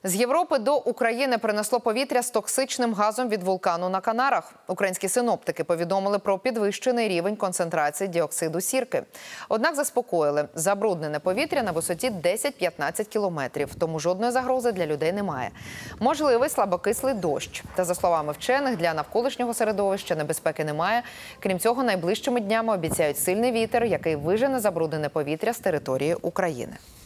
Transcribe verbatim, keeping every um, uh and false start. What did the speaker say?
З Європи до України принесло повітря з токсичним газом від вулкану на Канарах. Українські синоптики повідомили про підвищений рівень концентрації діоксиду сірки. Однак заспокоїли – забруднене повітря на висоті десять-п'ятнадцять кілометрів, тому жодної загрози для людей немає. Можливий слабокислий дощ. Та, за словами вчених, для навколишнього середовища небезпеки немає. Крім цього, найближчими днями обіцяють сильний вітер, який вижене забруднене повітря з території України.